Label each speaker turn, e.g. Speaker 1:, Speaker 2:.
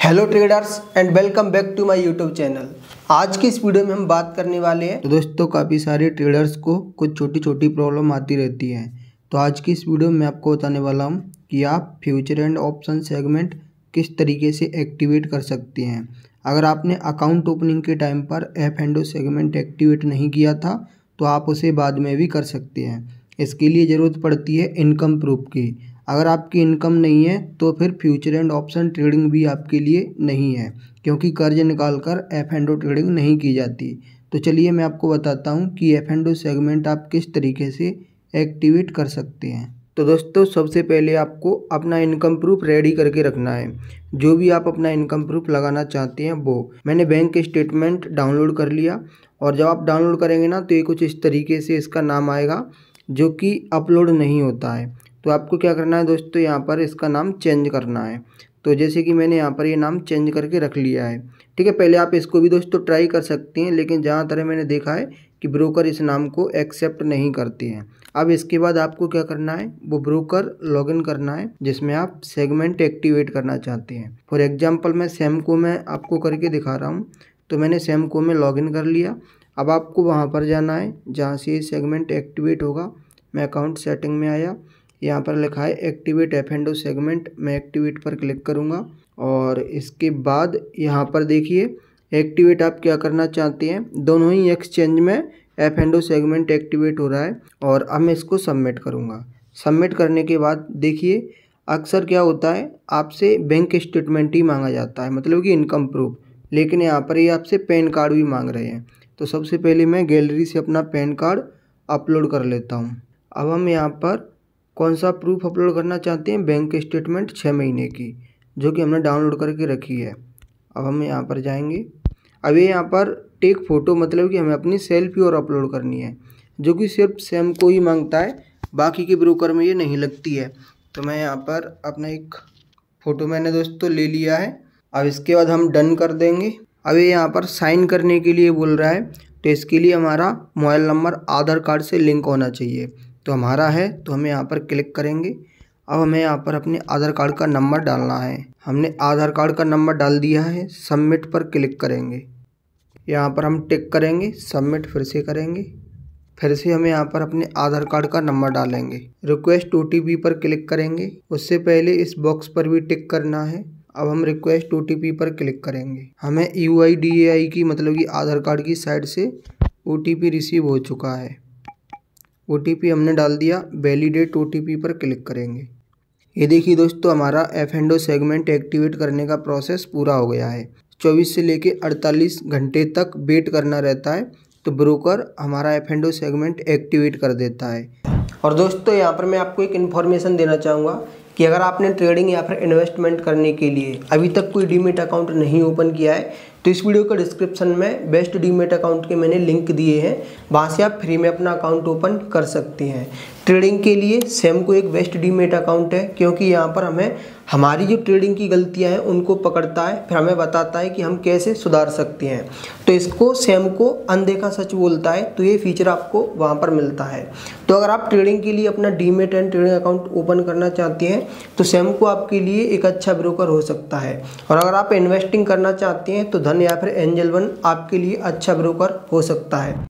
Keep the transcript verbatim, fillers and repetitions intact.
Speaker 1: Hello traders and welcome back to my YouTube channel. आज की इस वीडियो में हम बात करने वाले हैं। तो दोस्तों काफ़ी सारे ट्रेडर्स को कुछ छोटी छोटी प्रॉब्लम आती रहती है। तो आज की इस वीडियो में आपको बताने वाला हूँ कि आप फ्यूचर एंड ऑप्शन सेगमेंट किस तरीके से एक्टिवेट कर सकते हैं। अगर आपने अकाउंट ओपनिंग के टाइम पर F and O segment activate नहीं किया था तो आप उसे बाद में भी कर सकते हैं। इसके लिए ज़रूरत पड़ती है इनकम प्रूफ की। अगर आपकी इनकम नहीं है तो फिर फ्यूचर एंड ऑप्शन ट्रेडिंग भी आपके लिए नहीं है, क्योंकि कर्ज निकाल कर एफ एंड ओ ट्रेडिंग नहीं की जाती। तो चलिए मैं आपको बताता हूँ कि एफ एंड ओ सेगमेंट आप किस तरीके से एक्टिवेट कर सकते हैं। तो दोस्तों सबसे पहले आपको अपना इनकम प्रूफ रेडी करके रखना है। जो भी आप अपना इनकम प्रूफ लगाना चाहते हैं वो मैंने बैंक स्टेटमेंट डाउनलोड कर लिया। और जब आप डाउनलोड करेंगे ना तो ये कुछ इस तरीके से इसका नाम आएगा जो कि अपलोड नहीं होता है। तो आपको क्या करना है दोस्तों, यहाँ पर इसका नाम चेंज करना है। तो जैसे कि मैंने यहाँ पर ये नाम चेंज करके रख लिया है, ठीक है। पहले आप इसको भी दोस्तों ट्राई कर सकते हैं, लेकिन जहाँ तरह मैंने देखा है कि ब्रोकर इस नाम को एक्सेप्ट नहीं करते हैं। अब इसके बाद आपको क्या करना है, वो ब्रोकर लॉगिन करना है जिसमें आप सेगमेंट एक्टिवेट करना चाहते हैं। फॉर एग्जाम्पल मैं सेमको में आपको करके दिखा रहा हूँ। तो मैंने सेमको में लॉगिन कर लिया। अब आपको वहाँ पर जाना है जहाँ से सेगमेंट एक्टिवेट होगा। मैं अकाउंट सेटिंग में आया, यहाँ पर लिखा है activate F and O segment. मैं एक्टिवेट पर क्लिक करूँगा और इसके बाद यहाँ पर देखिए एक्टिवेट आप क्या करना चाहते हैं। दोनों ही एक्सचेंज में F and O segment activate हो रहा है और अब मैं इसको सबमिट करूँगा। सबमिट करने के बाद देखिए अक्सर क्या होता है, आपसे बैंक स्टेटमेंट ही मांगा जाता है, मतलब कि इनकम प्रूफ, लेकिन यहाँ पर ये यह आपसे पैन कार्ड भी मांग रहे हैं। तो सबसे पहले मैं गैलरी से अपना पैन कार्ड अपलोड कर लेता हूँ। अब हम यहाँ पर कौन सा प्रूफ अपलोड करना चाहते हैं, बैंक स्टेटमेंट छः महीने की, जो कि हमने डाउनलोड करके रखी है। अब हम यहाँ पर जाएंगे। अब ये यहाँ पर टेक फ़ोटो, मतलब कि हमें अपनी सेल्फी और अपलोड करनी है, जो कि सिर्फ सेम को ही मांगता है, बाकी के ब्रोकर में ये नहीं लगती है। तो मैं यहाँ पर अपना एक फ़ोटो मैंने दोस्तों ले लिया है। अब इसके बाद हम डन कर देंगे। अब ये यहाँ पर साइन करने के लिए बोल रहा है, तो इसके लिए हमारा मोबाइल नंबर आधार कार्ड से लिंक होना चाहिए। तो हमारा है, तो हमें यहाँ पर क्लिक करेंगे। अब हमें यहाँ पर अपने आधार कार्ड का नंबर डालना है। हमने आधार कार्ड का नंबर डाल दिया है। सबमिट पर क्लिक करेंगे। यहाँ पर हम टिक करेंगे, सबमिट फिर से करेंगे। फिर से हमें यहाँ पर अपने आधार कार्ड का नंबर डालेंगे। रिक्वेस्ट ओ टी पी पर क्लिक करेंगे। उससे पहले इस बॉक्स पर भी टिक करना है। अब हम रिक्वेस्ट ओ टी पी पर क्लिक करेंगे। हमें यू आई डी ए आई की, मतलब कि आधार कार्ड की साइड से ओ टी पी रिसीव हो चुका है। ओ टी पी हमने डाल दिया। वैलिडेट ओ टी पी पर क्लिक करेंगे। ये देखिए दोस्तों हमारा F and O segment activate करने का प्रोसेस पूरा हो गया है। चौबीस से लेके अड़तालीस घंटे तक वेट करना रहता है, तो ब्रोकर हमारा F and O segment activate कर देता है। और दोस्तों यहाँ पर मैं आपको एक इन्फॉर्मेशन देना चाहूँगा कि अगर आपने ट्रेडिंग या फिर इन्वेस्टमेंट करने के लिए अभी तक कोई डीमेट अकाउंट नहीं ओपन किया है तो इस वीडियो के डिस्क्रिप्शन में बेस्ट डीमेट अकाउंट के मैंने लिंक दिए हैं, वहाँ से आप फ्री में अपना अकाउंट ओपन कर सकते हैं। ट्रेडिंग के लिए सेमको एक बेस्ट डीमेट अकाउंट है, क्योंकि यहाँ पर हमें हमारी जो ट्रेडिंग की गलतियाँ हैं उनको पकड़ता है, फिर हमें बताता है कि हम कैसे सुधार सकते हैं। तो इसको सेमको अनदेखा सच बोलता है, तो ये फीचर आपको वहाँ पर मिलता है। तो अगर आप ट्रेडिंग के लिए अपना demat and trading account open करना चाहते हैं तो सेमको आपके लिए एक अच्छा ब्रोकर हो सकता है। और अगर आप इन्वेस्टिंग करना चाहते हैं तो धन या फिर एंजल वन आपके लिए अच्छा ब्रोकर हो सकता है।